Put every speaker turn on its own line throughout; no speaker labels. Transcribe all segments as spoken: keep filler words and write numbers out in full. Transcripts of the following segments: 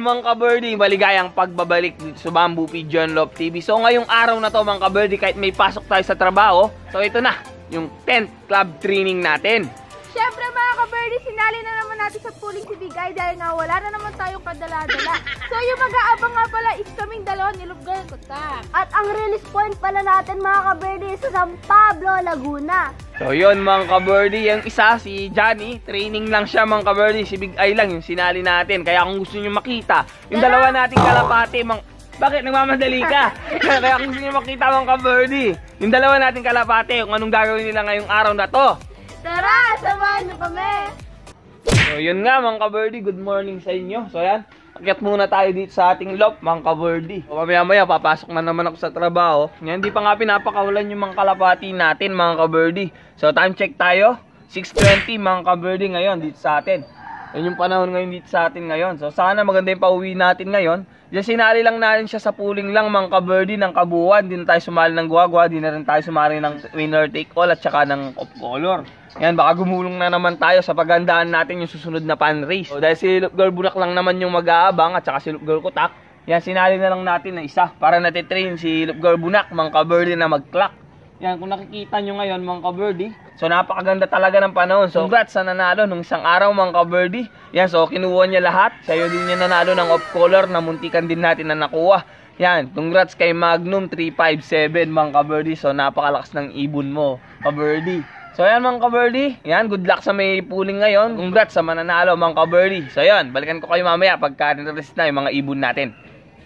mga ka-birdie, maligayang pagbabalik dito sa Bamboo Pigeon Loft T V. So ngayong araw na to mga ka-birdie, kahit may pasok tayo sa trabaho, so ito na, yung tenth club training natin.
Siyempre mga ka-birdie, sinali na naman natin sa pooling si Bigay dahil nga wala na naman tayong kadala-dala. So yung mag-aabang nga pala is kaming dalawa ni Lubgal Kutak.
At ang release point pala natin mga ka-birdie sa San Pablo, Laguna.
So yun mga ka-birdie, yung isa si Johnny, training lang siya mga ka-birdie, si Big Eye lang yung sinali natin. Kaya kung gusto nyo makita, yung dalawa nating kalapati, mang... bakit nagmamadali ka? Kaya kung gusto nyo makita mga ka-birdie, yung dalawa nating kalapati, kung anong gagawin nila ngayong araw na to.
Tara, samahan nyo kami!
So yun nga mga ka-birdie, good morning sa inyo. So yan, akyat muna tayo dito sa ating loft mga ka-birdie. So mamaya maya papasok na naman ako sa trabaho. Ngayon hindi pa nga pinapakawalan yung mga kalapati natin mga ka-birdie. So time check tayo, six twenty mga ka-birdie ngayon dito sa atin. Yun yung panahon ngayon dito sa atin ngayon. So sana maganda yung pauwi natin ngayon. Diyan sinali lang natin siya sa pooling lang mga ka-birdie ng kabuuan. Hindi na tayo sumali ng guwagwa, hindi na rin tayo sumali ng winner take all at saka ng off color. Yan, baka gumulong na naman tayo sa paghandaan natin yung susunod na pan race. So, dahil si Girl Bunak lang naman yung mag-aabang at saka si Girl Kutak, yan, sinali na lang natin na isa para natitrain si Girl Bunak, mga ka-birdie na mag-clock. Yan, kung nakikita nyo ngayon mga ka-birdie, so napakaganda talaga ng panahon. So congrats sa nanalo nung isang araw mga ka-birdie. Yan, so kinuha niya lahat. Sa'yo din niya nanalo ng off color na muntikan din natin na nakuha. Yan, congrats kay Magnum three five seven mga ka-birdie. So napakalakas ng ibon mo ka-birdie. So yan mga ka-birdie, yan, good luck sa may pooling ngayon. Congrats sa mananalo mga ka-birdie. So yan, balikan ko kayo mamaya pagka nirelease na yung mga ibon natin.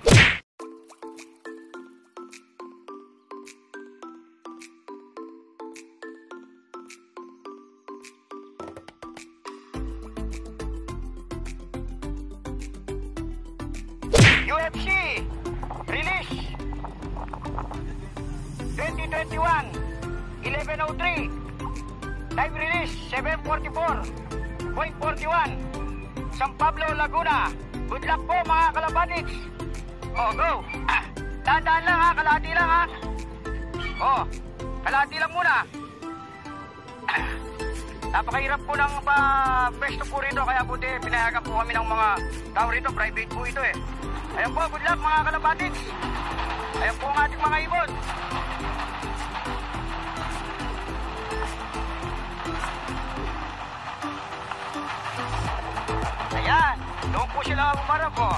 U F C release twenty twenty-one eleven oh three. Live release seven forty-four point four one San Pablo, Laguna. Good luck po mga kalapatids. Oh, go. Ah, dahan-dahan lang ha, kalahati lang ha. Oh, kalahati lang muna. Ah, napakahirap po ng pa-pwesto po rito, kaya buti pinayagan po kami ng mga tao rito. Private po ito eh. Ayan po, good luck mga kalapatids. Ayan po ang ating mga ibon. Ayan, doon po sila umarap po.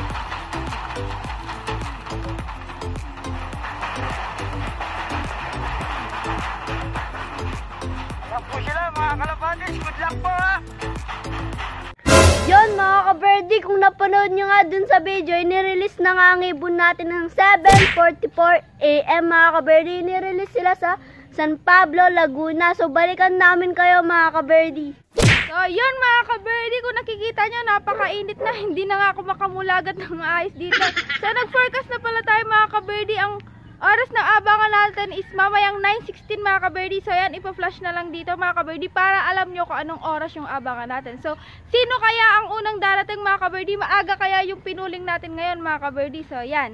Ayan po sila mga kalapatids, good luck po ha.
Yun mga ka-birdie, kung napanood nyo nga dun sa video, inirelease na nga ang ibon natin ng seven forty-four A M mga ka-birdie. Inirelease sila sa San Pablo, Laguna. So balikan namin kayo mga ka-birdie.
So yun mga ka-birdie, kung nakikita nyo, napakainit na. Hindi na nga ako makamulagat ng ayos dito. So nag-forecast na pala tayo mga ka-birdie. Ang oras ng abangan natin is mamayang nine sixteen mga ka-birdie. So yan, ipa-flash na lang dito mga ka-birdie para alam nyo kung anong oras yung abangan natin. So sino kaya ang unang darating mga ka-birdie? Maaga kaya yung pinuling natin ngayon mga ka-birdie. So yan.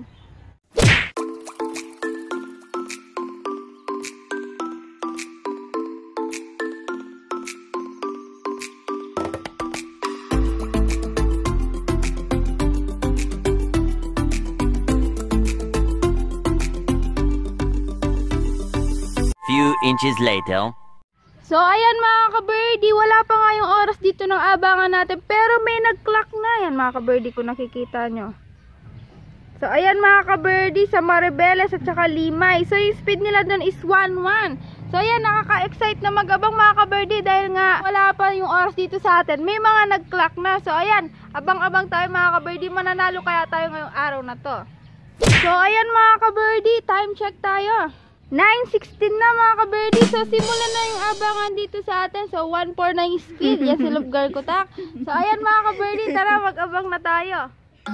Few inches later.
So ayan mga ka-birdie, wala pa nga yung oras dito ng abangan natin, pero may nag-clock na yan mga ka-birdie kung nakikita nyo. So ayan mga ka-birdie, sa Maribeles at saka Limay. So yung speed nila dun is one one. So ayan, nakaka-excite na mag-abang mga ka-birdie dahil nga wala pa yung oras dito sa atin. May mga nag-clock na. So ayan, abang-abang tayo mga ka-birdie, mananalo kaya tayo ngayong araw na to. So ayan mga ka-birdie, time check tayo. nine sixteen na mga ka-birdie. So simulan na yung abangan dito sa atin. So one four na yung speed. Yan si Girl Kutak. So ayan mga ka-birdie, tara mag-abang na tayo.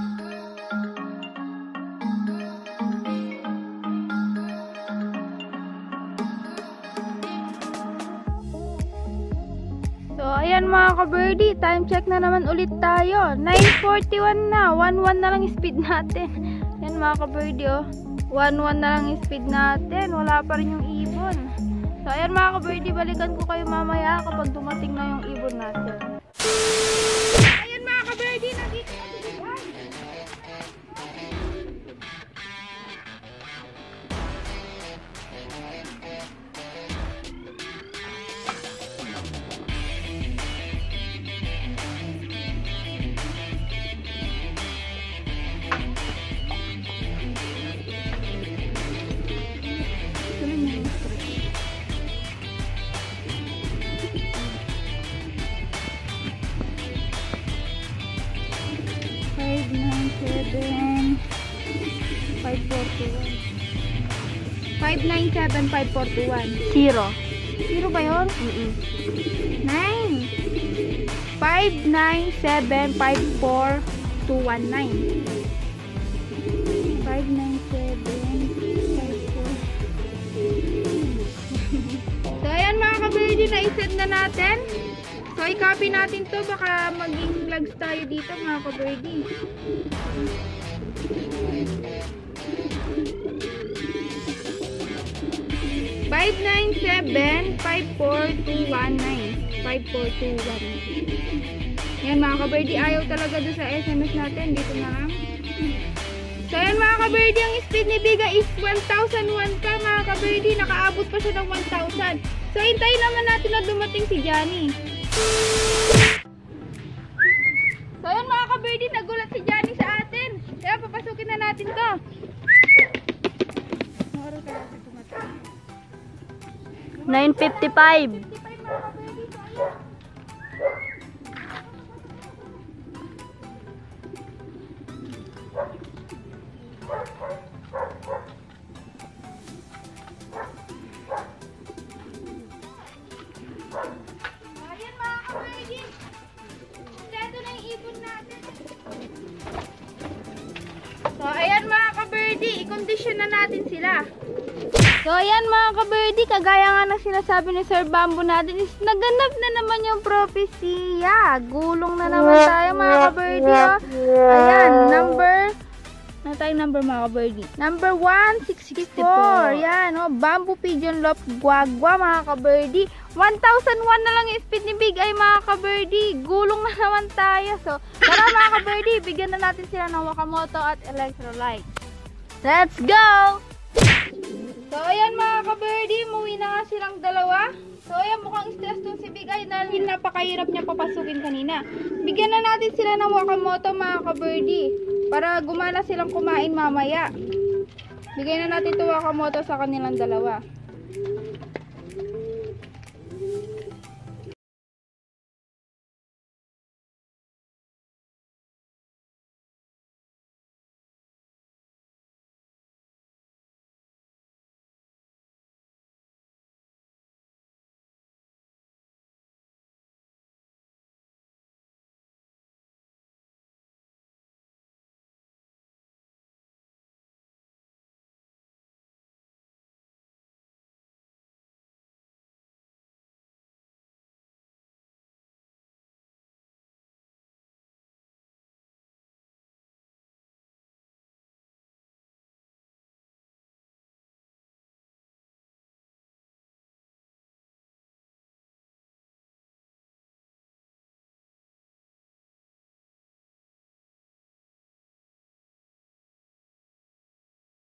So ayan mga ka-birdie, time check na naman ulit tayo. nine forty-one na, one one na lang yung speed natin. Yan mga ka-birdie oh, one one na lang yung speed natin. Wala pa rin yung ibon. So ayan mga ka-birdie, balikan ko kayo mamaya kapag dumating na yung ibon natin. Ayan mga ka-birdie, nandito na si Pigeon. five nine seven five four two one.
Zero.
Zero ba yun?
Mm-mm.
nine. five nine seven five four two one nine. five nine seven five four. So, ayan mga ka-birdie, na-set na natin. So, i-copy natin to. Baka maging vlogs tayo dito mga ka-birdie. five nine seven five four two one nine. five four two one nine. Yan mga ka-birdie, ayaw talaga doon sa S M S natin. Dito na lang. So yan mga ka-birdie, ang speed ni Biga is one thousand one ka mga ka-birdie. Nakaabot pa siya ng one thousand. So hintayin naman natin na dumating si Johnny. So yan mga ka-birdie, nagulat si Johnny sa atin. Kaya papasukin na natin to.
nine fifty-five.
Ayan mga ka-birdie. Ito na yung ipon natin. So ayan mga ka-birdie, i-condition na natin sila. So ayan mga ka-birdie, kagaya nga ng sinasabi ni Sir Bamboo natin is naganap na naman yung propesya. Gulong na naman tayo mga ka-birdie. Oh. Ayan, number na tayong number mga ka-birdie. Number one sixty-four. Yan, oh, Bamboo Pigeon Loft Guagua mga ka-birdie. one thousand one na lang yung speed ni Big Eye mga ka-birdie. Gulong na naman tayo. So, tara mga ka-birdie, bigyan na natin sila ng wakamoto at electrolyte.
Let's go!
So, ayan mga ka-birdie, muwi na nga silang dalawa. So, ayan, mukhang stress tong si Big Eye dahil napakahirap niya papasukin kanina. Bigyan na natin sila ng wakamoto mga ka-birdie para gumana silang kumain mamaya. Bigyan na natin ito wakamoto sa kanilang dalawa.